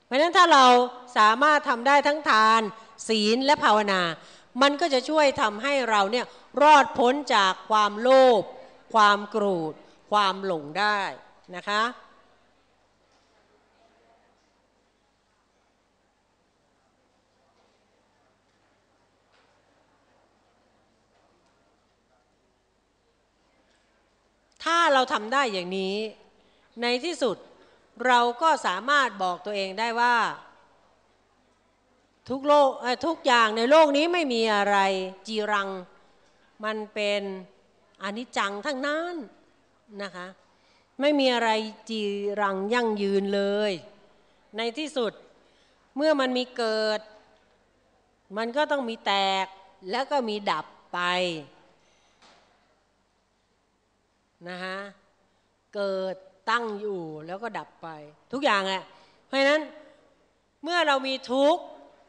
เพราะฉะนั้นถ้าเราสามารถทำได้ทั้งทานศีลและภาวนามันก็จะช่วยทำให้เราเนี่ยรอดพ้นจากความโลภความโกรธความหลงได้นะคะถ้าเราทำได้อย่างนี้ในที่สุดเราก็สามารถบอกตัวเองได้ว่าทุกอย่างในโลกนี้ไม่มีอะไรจีรังมันเป็นอนิจจังทั้งนั้นนะคะไม่มีอะไรจีรังยั่งยืนเลยในที่สุดเมื่อมันมีเกิดมันก็ต้องมีแตกแล้วก็มีดับไปนะคะเกิดตั้งอยู่แล้วก็ดับไปทุกอย่างแหละเพราะฉะนั้นเมื่อเรามีทุกข์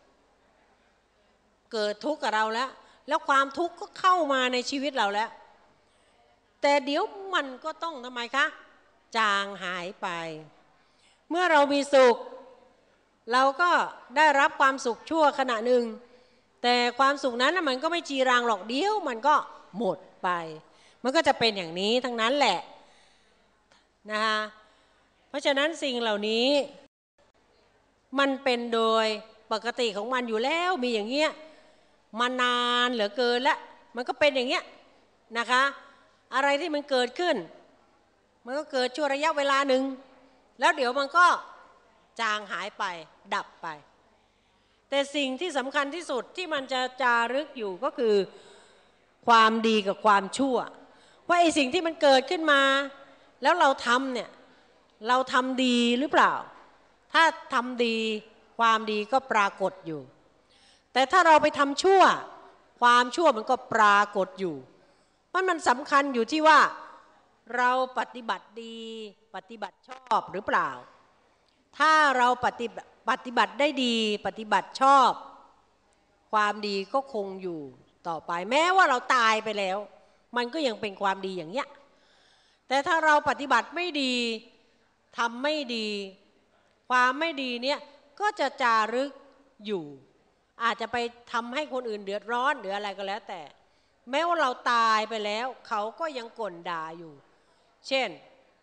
เกิดทุกข์กับเราแล้วความทุกข์ก็เข้ามาในชีวิตเราแล้วแต่เดี๋ยวมันก็ต้องทำไมคะจางหายไปเมื่อเรามีสุขเราก็ได้รับความสุขชั่วขณะหนึ่งแต่ความสุขนั้นมันก็ไม่จีรังหรอกเดี๋ยวมันก็หมดไปมันก็จะเป็นอย่างนี้ทั้งนั้นแหละนะคะเพราะฉะนั้นสิ่งเหล่านี้มันเป็นโดยปกติของมันอยู่แล้วมีอย่างเงี้ยมานานเหลือเกินแล้วมันก็เป็นอย่างเงี้ยนะคะอะไรที่มันเกิดขึ้นมันก็เกิดชั่วระยะเวลาหนึ่งแล้วเดี๋ยวมันก็จางหายไปดับไปแต่สิ่งที่สำคัญที่สุดที่มันจะจารึกอยู่ก็คือความดีกับความชั่วว่าไอ้สิ่งที่มันเกิดขึ้นมาแล้วเราทำเนี่ยเราทำดีหรือเปล่าถ้าทำดีความดีก็ปรากฏอยู่แต่ถ้าเราไปทำชั่วความชั่วมันก็ปรากฏอยู่มันสำคัญอยู่ที่ว่าเราปฏิบัติดีปฏิบัติชอบหรือเปล่าถ้าเราปฏิบัติได้ดีปฏิบัติชอบความดีก็คงอยู่ต่อไปแม้ว่าเราตายไปแล้วมันก็ยังเป็นความดีอย่างเงี้ยแต่ถ้าเราปฏิบัติไม่ดีทำไม่ดีความไม่ดีเนี่ยก็จะจารึกอยู่อาจจะไปทำให้คนอื่นเดือดร้อนหรืออะไรก็แล้วแต่แม้ว่าเราตายไปแล้วเขาก็ยังก่นด่าอยู่เช่น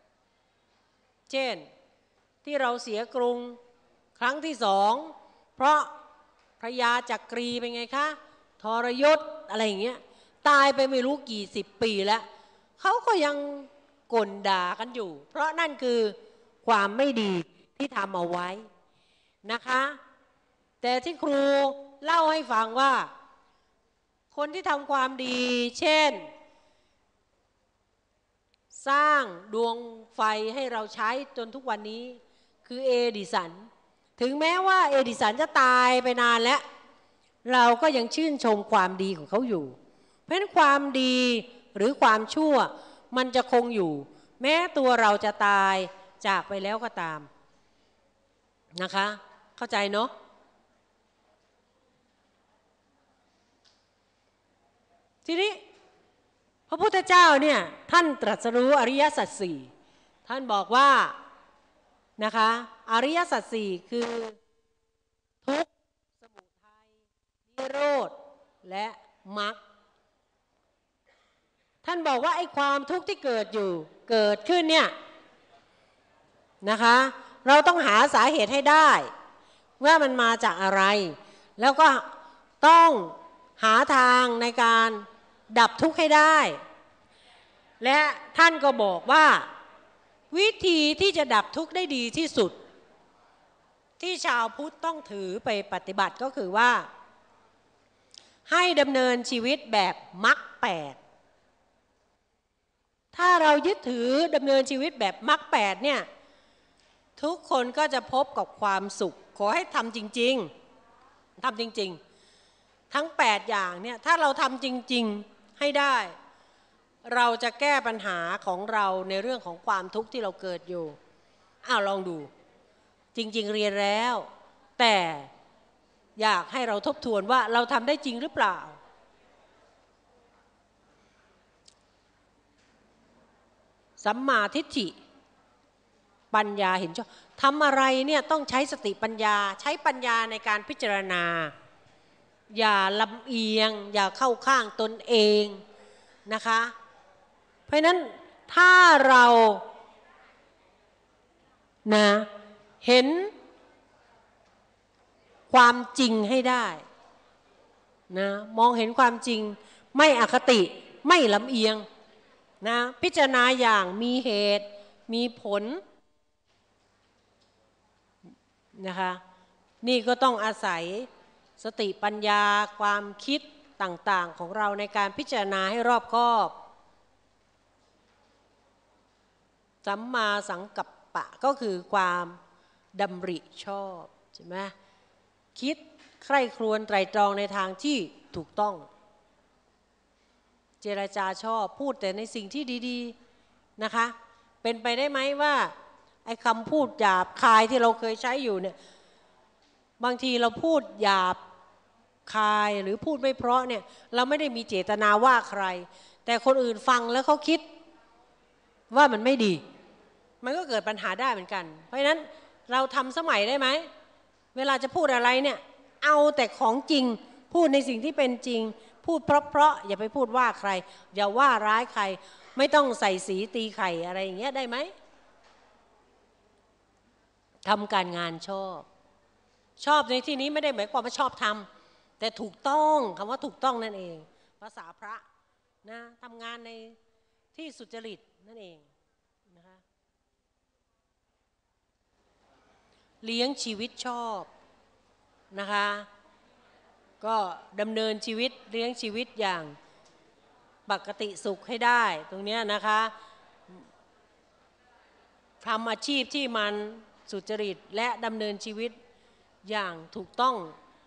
ที่เราเสียกรุงครั้งที่2เพราะพระยาจักรีเป็นไงคะทรยศอะไรอย่างเงี้ยตายไปไม่รู้กี่10 ปีแล้วเขาก็ยังก่นด่ากันอยู่เพราะนั่นคือความไม่ดีที่ทำเอาไว้นะคะแต่ที่ครูเล่าให้ฟังว่าคนที่ทำความดีเช่นสร้างดวงไฟให้เราใช้จนทุกวันนี้คือเอดิสันถึงแม้ว่าเอดิสันจะตายไปนานแล้วเราก็ยังชื่นชมความดีของเขาอยู่เพราะฉะนั้นความดีหรือความชั่วมันจะคงอยู่แม้ตัวเราจะตายจากไปแล้วก็ตามนะคะเข้าใจเนาะทีนี้พระพุทธเจ้าเนี่ยท่านตรัสรู้อริยสัจสี่ท่านบอกว่านะคะอริยสัจสี่คือทุกข์สมุทัยนิโรธและมรรคท่านบอกว่าไอ้ความทุกข์ที่เกิดขึ้นเนี่ยนะคะเราต้องหาสาเหตุให้ได้ว่ามันมาจากอะไรแล้วก็ต้องหาทางในการดับทุกข์ให้ได้และท่านก็บอกว่าวิธีที่จะดับทุกข์ได้ดีที่สุดที่ชาวพุทธต้องถือไปปฏิบัติก็คือว่าให้ดำเนินชีวิตแบบมรรค8ถ้าเรายึดถือดำเนินชีวิตแบบมรรค8เนี่ยทุกคนก็จะพบกับความสุขขอให้ทำจริงๆทั้ง8อย่างเนี่ยถ้าเราทำจริงๆให้ได้เราจะแก้ปัญหาของเราในเรื่องของความทุกข์ที่เราเกิดอยู่ลองดูจริงๆเรียนแล้วแต่อยากให้เราทบทวนว่าเราทำได้จริงหรือเปล่าสัมมาทิฏฐิปัญญาเห็นชอบทำอะไรเนี่ยต้องใช้สติปัญญาใช้ปัญญาในการพิจารณาอย่าลำเอียงอย่าเข้าข้างตนเองนะคะเพราะนั้นถ้าเรานะเห็นความจริงให้ได้นะมองเห็นความจริงไม่อคติไม่ลำเอียงนะพิจารณาอย่างมีเหตุมีผลนะคะนี่ก็ต้องอาศัยสติปัญญาความคิดต่างๆของเราในการพิจารณาให้รอบคอบสัมมาสังกัปปะก็คือความดำริชอบใช่ไหมคิดใคร่ครวญไตร่ตรองในทางที่ถูกต้องเจรจาชอบพูดแต่ในสิ่งที่ดีๆนะคะเป็นไปได้ไหมว่าไอ้คำพูดหยาบคายที่เราเคยใช้อยู่เนี่ยบางทีเราพูดหยาบคายหรือพูดไม่เพราะเนี่ยเราไม่ได้มีเจตนาว่าใครแต่คนอื่นฟังแล้วเขาคิดว่ามันไม่ดีมันก็เกิดปัญหาได้เหมือนกันเพราะฉะนั้นเราทำสมัยได้ไหมเวลาจะพูดอะไรเนี่ยเอาแต่ของจริงพูดในสิ่งที่เป็นจริงพูดเพราะอย่าไปพูดว่าใครอย่าว่าร้ายใครไม่ต้องใส่สีตีไข่อะไรอย่างเงี้ยได้ไหมทำการงานชอบในที่นี้ไม่ได้หมายความว่าชอบทำแต่ถูกต้องคำว่าถูกต้องนั่นเองภาษาพระนะทำงานในที่สุจริตนั่นเองนะคะเลี้ยงชีวิตชอบนะคะก็ดำเนินชีวิตเลี้ยงชีวิตอย่างปกติสุขให้ได้ตรงนี้นะคะทำอาชีพที่มันสุจริตและดำเนินชีวิตอย่างถูกต้อง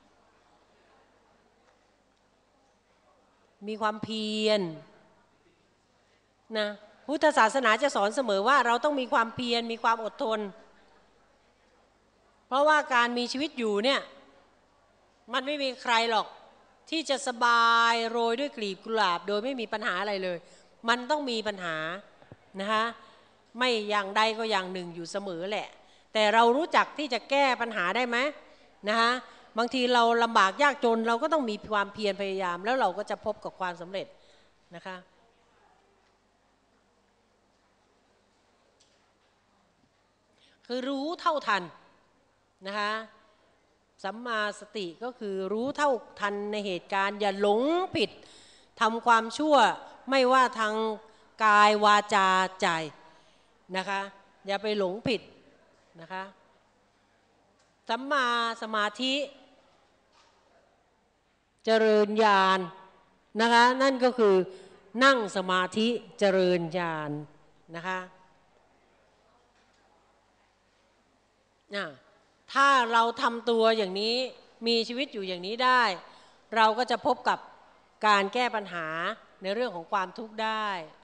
มีความเพียรนะพุทธศาสนาจะสอนเสมอว่าเราต้องมีความเพียรมีความอดทนเพราะว่าการมีชีวิตอยู่เนี่ยมันไม่มีใครหรอกที่จะสบายโรยด้วยกลีบกุหลาบโดยไม่มีปัญหาอะไรเลยมันต้องมีปัญหานะคะไม่อย่างใดก็อย่างหนึ่งอยู่เสมอแหละแต่เรารู้จักที่จะแก้ปัญหาได้ไหมนะคะบางทีเราลำบากยากจนเราก็ต้องมีความเพียรพยายามแล้วเราก็จะพบกับความสำเร็จนะคะคือรู้เท่าทันนะคะสัมมาสติก็คือรู้เท่าทันในเหตุการณ์อย่าหลงผิดทำความชั่วไม่ว่าทางกายวาจาใจนะคะอย่าไปหลงผิดนะคะสัมมาสมาธิเจริญญาณนะคะนั่นก็คือนั่งสมาธิเจริญญาณนะคะถ้าเราทำตัวอย่างนี้มีชีวิตอยู่อย่างนี้ได้เราก็จะพบกับการแก้ปัญหาในเรื่องของความทุกข์ได้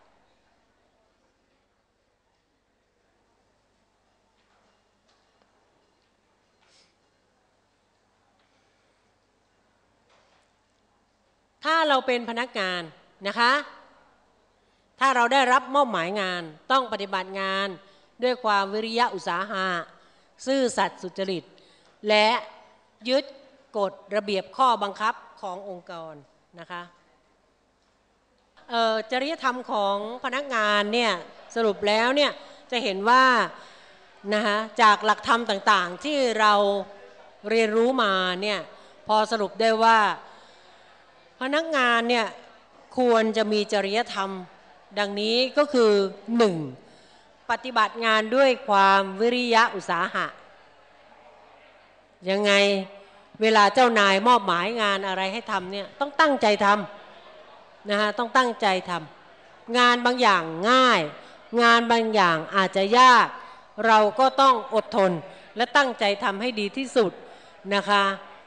ถ้าเราเป็นพนักงานนะคะถ้าเราได้รับมอบหมายงานต้องปฏิบัติงานด้วยความวิริยะอุตสาหะซื่อสัตย์สุจริตและยึดกฎระเบียบข้อบังคับขององค์กรนะคะจริยธรรมของพนักงานเนี่ยสรุปแล้วเนี่ยจะเห็นว่านะคะจากหลักธรรมต่างๆที่เราเรียนรู้มาเนี่ยพอสรุปได้ว่าพนักงานเนี่ยควรจะมีจริยธรรมดังนี้ก็คือ 1. ปฏิบัติงานด้วยความวิริยะอุตสาหะยังไงเวลาเจ้านายมอบหมายงานอะไรให้ทำเนี่ยต้องตั้งใจทำนะคะต้องตั้งใจทำงานบางอย่างง่ายงานบางอย่างอาจจะยากเราก็ต้องอดทนและตั้งใจทำให้ดีที่สุดนะคะ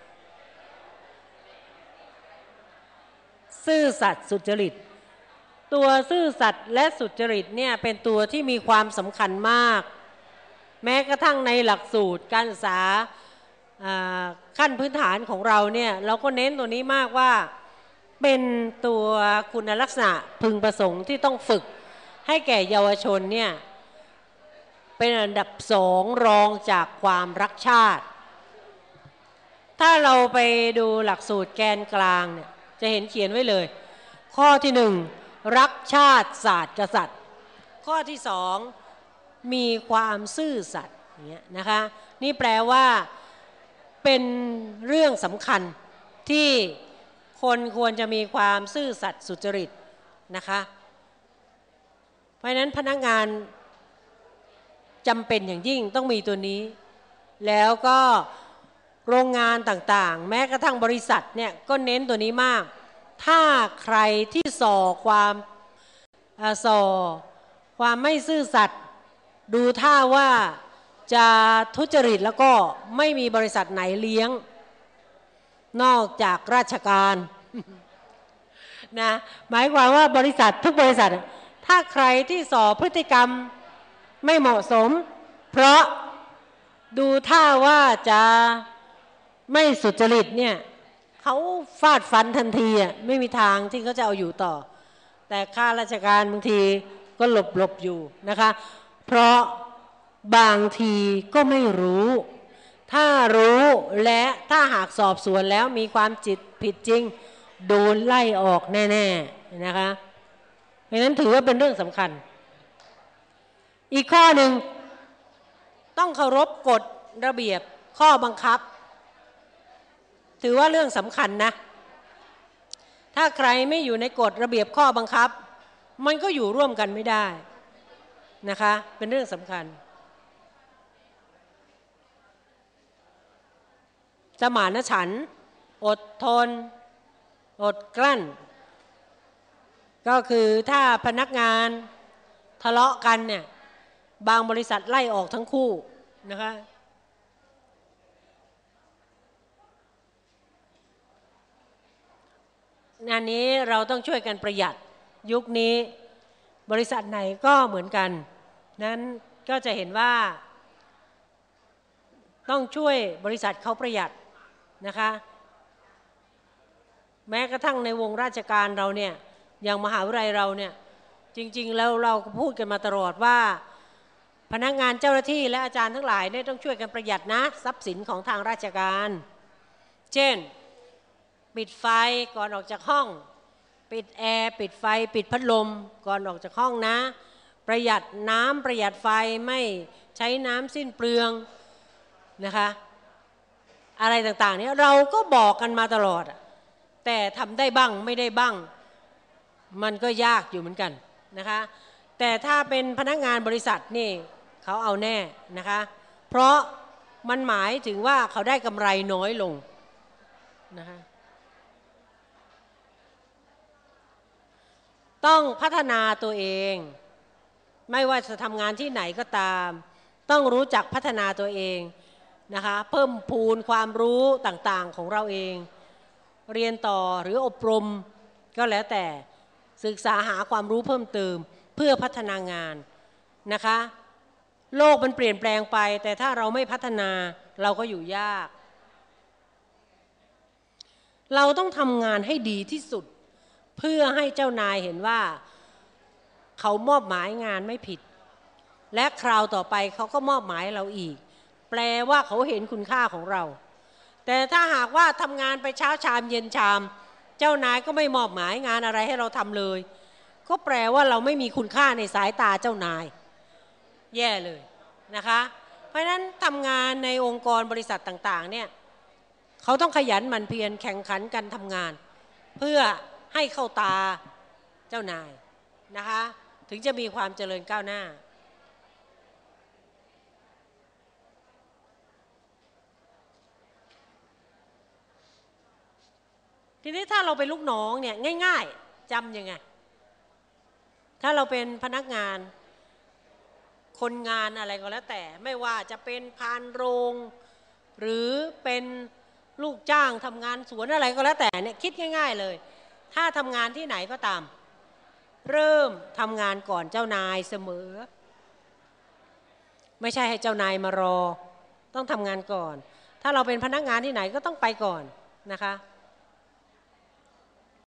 ซื่อสัตย์สุจริตตัวซื่อสัตย์และสุจริตเนี่ยเป็นตัวที่มีความสำคัญมากแม้กระทั่งในหลักสูตรการศึกษาขั้นพื้นฐานของเราเนี่ยเราก็เน้นตัวนี้มากว่าเป็นตัวคุณลักษณะพึงประสงค์ที่ต้องฝึกให้แก่เยาวชนเนี่ยเป็นอันดับสองรองจากความรักชาติถ้าเราไปดูหลักสูตรแกนกลางเนี่ยจะเห็นเขียนไว้เลยข้อที่หนึ่งรักชาติศาสตร์กษัตริย์ข้อที่สองมีความซื่อสัตย์อย่างเงี้ยนะคะนี่แปลว่าเป็นเรื่องสำคัญที่คนควรจะมีความซื่อสัตย์สุจริตนะคะเพราะฉะนั้นพนักงานจำเป็นอย่างยิ่งต้องมีตัวนี้แล้วก็โรงงานต่างๆแม้กระทั่งบริษัทเนี่ยก็เน้นตัวนี้มากถ้าใครที่ส่อความไม่ซื่อสัตย์ดูท่าว่าจะทุจริตแล้วก็ไม่มีบริษัทไหนเลี้ยงนอกจากราชการนะหมายความว่าบริษัททุกบริษัทถ้าใครที่ส่อพฤติกรรมไม่เหมาะสมเพราะดูท่าว่าจะไม่สุจริตเนี่ยเขาฟาดฟันทันทีอ่ะไม่มีทางที่เขาจะเอาอยู่ต่อแต่ข้าราชการบางทีก็หลบอยู่นะคะเพราะบางทีก็ไม่รู้ถ้ารู้และถ้าหากสอบสวนแล้วมีความผิดจริงโดนไล่ออกแน่ๆนะคะเพราะฉะนั้นถือว่าเป็นเรื่องสำคัญอีกข้อหนึ่งต้องเคารพกฎระเบียบข้อบังคับถือว่าเรื่องสำคัญนะถ้าใครไม่อยู่ในกฎระเบียบข้อบังคับมันก็อยู่ร่วมกันไม่ได้นะคะเป็นเรื่องสำคัญสมานฉันท์อดทนอดกลั้นก็คือถ้าพนักงานทะเลาะกันเนี่ยบางบริษัทไล่ออกทั้งคู่นะคะงานนี้เราต้องช่วยกันประหยัดยุคนี้บริษัทไหนก็เหมือนกันนั้นก็จะเห็นว่าต้องช่วยบริษัทเขาประหยัดนะคะแม้กระทั่งในวงราชการเราเนี่ยอย่างมหาวิทยาลัยเราเนี่ยจริงๆแล้วเราก็พูดกันมาตลอดว่าพนักงานเจ้าหน้าที่และอาจารย์ทั้งหลายเนี่ยต้องช่วยกันประหยัดนะทรัพย์สินของทางราชการเช่นปิดไฟก่อนออกจากห้องปิดแอร์ปิดไฟปิดพัดลมก่อนออกจากห้องนะประหยัดน้ำประหยัดไฟไม่ใช้น้ำสิ้นเปลืองนะคะอะไรต่างๆนี้เราก็บอกกันมาตลอดแต่ทำได้บ้างไม่ได้บ้างมันก็ยากอยู่เหมือนกันนะคะแต่ถ้าเป็นพนักงานบริษัทนี่เขาเอาแน่นะคะเพราะมันหมายถึงว่าเขาได้กำไรน้อยลงนะคะต้องพัฒนาตัวเองไม่ว่าจะทำงานที่ไหนก็ตามต้องรู้จักพัฒนาตัวเองนะคะเพิ่มพูนความรู้ต่างๆของเราเองเรียนต่อหรืออบรมก็แล้วแต่ศึกษาหาความรู้เพิ่มเติมเพื่อพัฒนางานนะคะโลกมันเปลี่ยนแปลงไปแต่ถ้าเราไม่พัฒนาเราก็อยู่ยากเราต้องทำงานให้ดีที่สุดเพื่อให้เจ้านายเห็นว่าเขามอบหมายงานไม่ผิดและคราวต่อไปเขาก็มอบหมายเราอีกแปลว่าเขาเห็นคุณค่าของเราแต่ถ้าหากว่าทำงานไปเช้าชามเย็นชามเจ้านายก็ไม่มอบหมายงานอะไรให้เราทำเลยก็แปลว่าเราไม่มีคุณค่าในสายตาเจ้านายแย่เลยนะคะเพราะฉะนั้นทำงานในองค์กรบริษัทต่างๆเนี่ยเขาต้องขยันหมั่นเพียรแข่งขันกันทำงานเพื่อให้เข้าตาเจ้านายนะคะถึงจะมีความเจริญก้าวหน้าทีนี้ถ้าเราเป็นลูกน้องเนี่ยง่ายๆจำยังไงถ้าเราเป็นพนักงานคนงานอะไรก็แล้วแต่ไม่ว่าจะเป็นพานโรงหรือเป็นลูกจ้างทำงานสวนอะไรก็แล้วแต่เนี่ยคิดง่ายๆเลยถ้าทำงานที่ไหนก็ตามเริ่มทำงานก่อนเจ้านายเสมอไม่ใช่ให้เจ้านายมารอต้องทำงานก่อนถ้าเราเป็นพนักงานที่ไหนก็ต้องไปก่อนนะคะ